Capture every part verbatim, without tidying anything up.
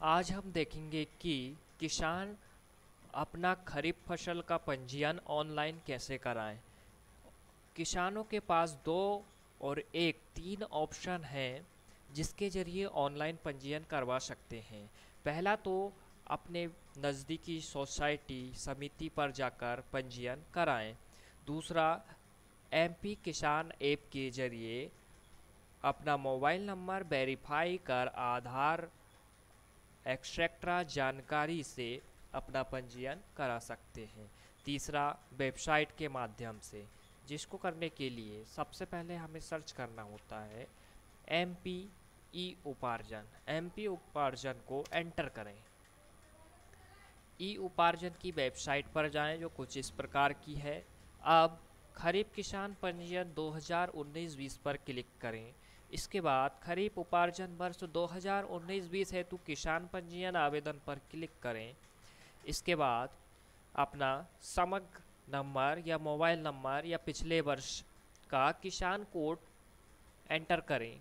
आज हम देखेंगे कि किसान अपना खरीफ फसल का पंजीयन ऑनलाइन कैसे कराएं। किसानों के पास दो और एक तीन ऑप्शन हैं जिसके ज़रिए ऑनलाइन पंजीयन करवा सकते हैं। पहला तो अपने नज़दीकी सोसाइटी समिति पर जाकर पंजीयन कराएं। दूसरा, एमपी किसान ऐप के ज़रिए अपना मोबाइल नंबर वेरीफाई कर आधार एक्स्ट्रा जानकारी से अपना पंजीयन करा सकते हैं। तीसरा, वेबसाइट के माध्यम से, जिसको करने के लिए सबसे पहले हमें सर्च करना होता है एम पी ई उपार्जन। एम पी उपार्जन को एंटर करें। ई उपार्जन की वेबसाइट पर जाएं जो कुछ इस प्रकार की है। अब खरीफ किसान पंजीयन दो हज़ार उन्नीस बीस पर क्लिक करें। इसके बाद खरीफ उपार्जन वर्ष दो हज़ार उन्नीस बीस हेतु किसान पंजीयन आवेदन पर क्लिक करें। इसके बाद अपना समग्र नंबर या मोबाइल नंबर या पिछले वर्ष का किसान कोड एंटर करें।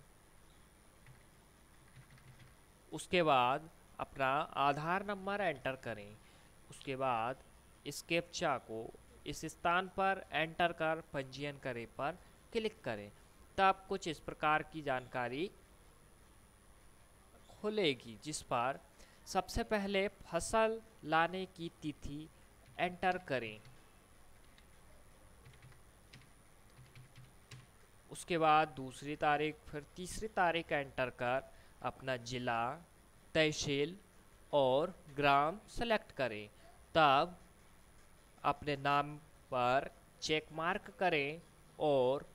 उसके बाद अपना आधार नंबर एंटर करें। उसके बाद इस कैप्चा को इस स्थान पर एंटर कर पंजीयन करें पर क्लिक करें। तब कुछ इस प्रकार की जानकारी खुलेगी जिस पर सबसे पहले फसल लाने की तिथि एंटर करें। उसके बाद दूसरी तारीख, फिर तीसरी तारीख एंटर कर अपना जिला, तहसील और ग्राम सेलेक्ट करें। तब अपने नाम पर चेक मार्क करें और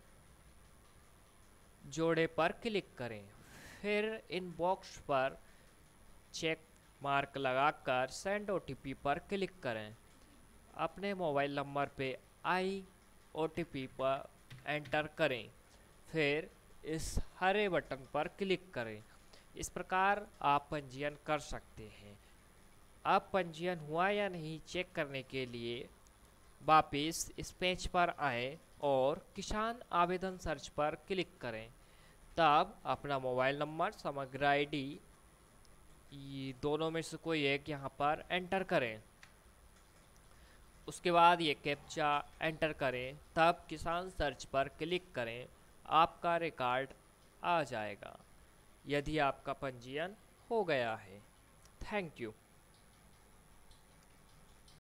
जोड़े पर क्लिक करें। फिर इन बॉक्स पर चेक मार्क लगाकर सेंड ओटीपी पर क्लिक करें। अपने मोबाइल नंबर पे आई ओटीपी पर एंटर करें। फिर इस हरे बटन पर क्लिक करें। इस प्रकार आप पंजीयन कर सकते हैं। अब पंजीयन हुआ या नहीं चेक करने के लिए वापस इस पेज पर आएँ और किसान आवेदन सर्च पर क्लिक करें। तब अपना मोबाइल नंबर, समग्र आईडी, ये दोनों में से कोई एक यहाँ पर एंटर करें। उसके बाद ये कैप्चा एंटर करें। तब किसान सर्च पर क्लिक करें। आपका रिकॉर्ड आ जाएगा यदि आपका पंजीयन हो गया है। Thank you.